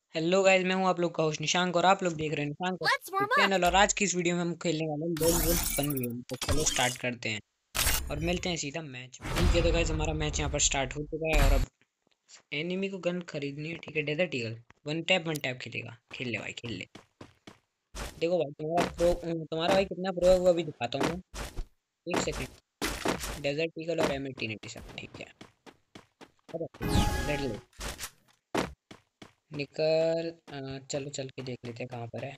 Hello guys, मैं हूं आप लोग का होस्ट निशांक और आप लोग देख रहे हैं निशांक का चैनल। और आज की इस वीडियो में हम खेलने वाले हैं लोल वुल्फ फन गेम। तो चलो स्टार्ट करते हैं और मिलते हैं सीधा मैच में। ठीक है, तो गाइस हमारा मैच यहाँ पर स्टार्ट हो चुका है और अब एनिमी को गन खरीदनी है। ठीक है, डेजर्ट ईगल वन टैप खेलेगा। खेल ले भाई, खेल ले। देखो भाई, तुम्हारा भाई कितना प्रो है वो अभी दिखाता हूँ मैं। एक सेकंड। डेजर्ट ईगल और M1887, ठीक है। रेड ले निकल। चलो चल के देख लेते हैं कहाँ पर है।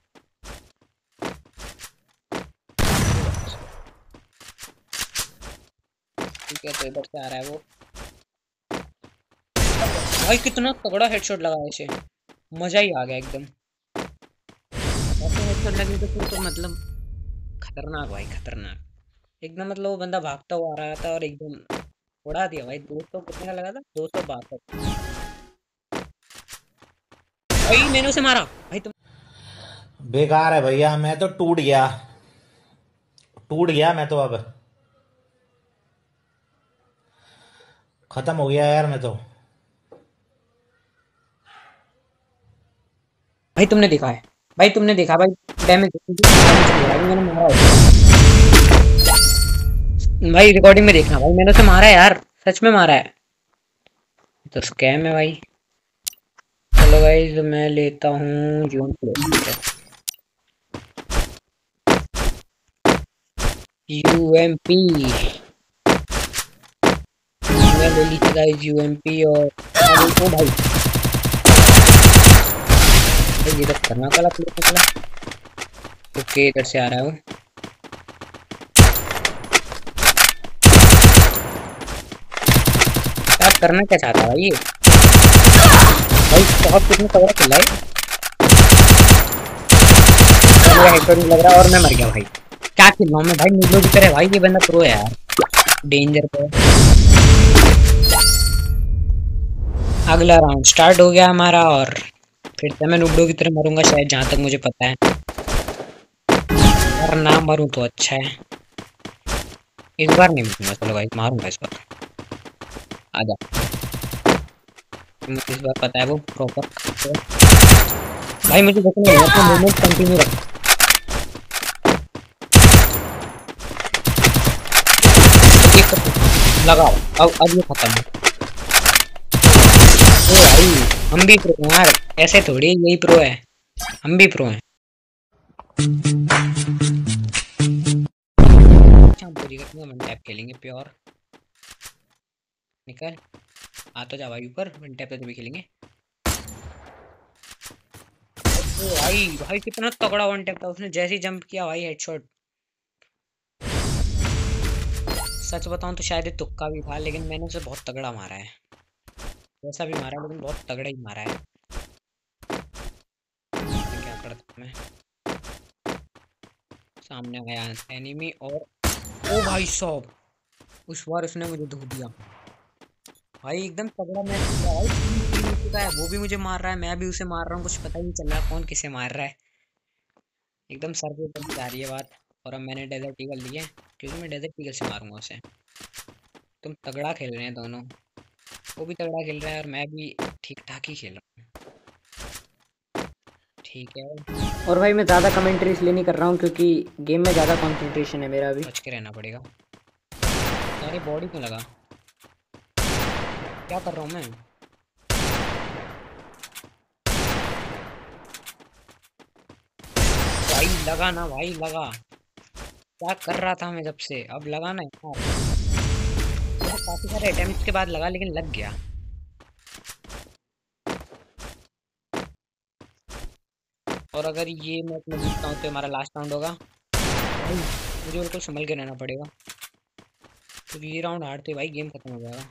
ठीक है, तो इधर से आ रहा है वो। भाई कितना तगड़ा हेडशॉट लगा है इसे, मजा ही आ गया एकदम। ऐसे हेडशॉट लगे तो फिर तो मतलब खतरनाक भाई, खतरनाक एकदम। मतलब वो बंदा भागता हुआ आ रहा था और एकदम उड़ा दिया भाई। 200 कितने का लगा था? 262। भाई मैंने उसे मारा भाई। तुम बेकार है भैया। मैं तो टूट गया, टूट गया मैं तो। अब खत्म हो गया यार मैं तो। भाई तुमने देखा है, भाई तुमने देखा भाई। डैमेज भाई मैंने मारा उसे। भाई रिकॉर्डिंग में देखना भाई, मैंने उसे मारा है यार, सच में मारा है। तो स्कैम है भाई। चलो भाई मैं लेता हूँ यून प्ले। ठीक है, UMP मैं ले ली थी गाइस, UMP। और ओ भाई, ये तो खतरनाक वाला प्लेयर निकला। ओके, इधर से आ रहा है वो। क्या करना क्या चाहता है भाई ये? भाई बहुत कितने तगड़ा खेला है। मेरा हेडशॉट नहीं लग रहा और मैं मर गया भाई। क्या खेल रहा हूँ मैं भाई, नीलो की तरह। भाई ये बंदा प्रो है यार, डेंजर पे। अगला राउंड स्टार्ट हो गया हमारा और फिर से मैं नुबड़ो की तरह मरूंगा शायद, जहां तक मुझे पता है। और ना मरूं तो अच्छा है। इस बार नहीं मरूंगा। चलो भाई मारूंगा इस बार। आजा, मुझे इस बार पता है वो प्रॉपर। भाई मुझे देखने लगा, अपना मूवमेंट कंटिन्यू रख। लगाओ। अब ये खत्म है। ओ भाई, हम भी प्रो हैं यार, ऐसे थोड़ी यही प्रो है, हम भी प्रो हैं। अच्छा, हम पूरी करके वन टैप खेलेंगे प्योर। निकल, आ तो जा भाई ऊपर। वन टैप पे तो भी खेलेंगे। ओ भाई, भाई कितना तगड़ा वन टैप था। उसने जैसे ही जंप किया भाई, हेडशॉट। सच बताऊं तो शायद ये तुक्का भी था, लेकिन मैंने उसे बहुत तगड़ा मारा है। वैसा भी मारा है लेकिन बहुत तगड़ा ही मारा है। क्या करता मैं। सामने आया एनिमी और ओ भाई साहब, उस बार उसने मुझे धो दिया भाई। एकदम तगड़ा मैच किया भाई। 3-3 हो चुका है, वो भी मुझे मार रहा है, मैं भी उसे मार रहा हूँ। कुछ पता ही नहीं चल रहा कौन किसे मार रहा है। एकदम सर पे ऊपर जा रही है बात। और अब मैंने डेजर्ट ईगल ली है, क्योंकि मैं डेजर्ट ईगल से मारूंगा उसे। तुम तगड़ा खेल रहे हैं दोनों। वो भी तगड़ा खेल रहा है और मैं भी ठीक ठाक ही खेल रहा हूँ। ठीक है, और भाई मैं ज़्यादा कमेंट्री इसलिए नहीं कर रहा हूँ क्योंकि गेम में ज़्यादा कंसंट्रेशन है मेरा अभी। बच के रहना पड़ेगा। अरे बॉडी क्यों लगा? क्या कर रहा हूँ मैं? भाई लगा ना, भाई लगा। क्या कर रहा था मैं जब से, अब लगा ना यार। मुझे काफी सारे अटेम्प्ट्स के बाद लगा, लेकिन लग गया। और अगर ये मैच में जीतता हूँ तो हमारा लास्ट राउंड होगा भाई। मुझे बिल्कुल संभल के रहना पड़ेगा, क्योंकि ये राउंड हारते भाई गेम खत्म हो जाएगा।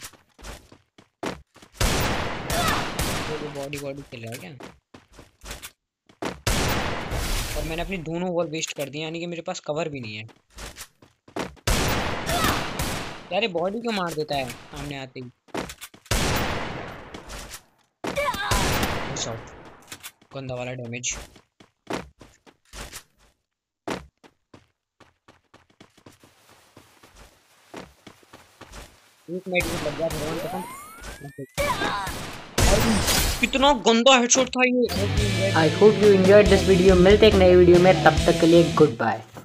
तो बॉडी बॉडी खेल रहा है क्या? और मैंने अपनी दोनों वॉल वेस्ट कर दी, यानी कि मेरे पास कवर भी नहीं है। यार ये बॉडी क्यों मार देता है सामने आते ही? शॉट, गंदा वाला डैमेज। एक मिनट में लग गया भगवान कसम। कितना गंदा हेडशॉट था ये। I hope you enjoyed this video. मिलते एक नई वीडियो में, तब तक के लिए गुड बाय।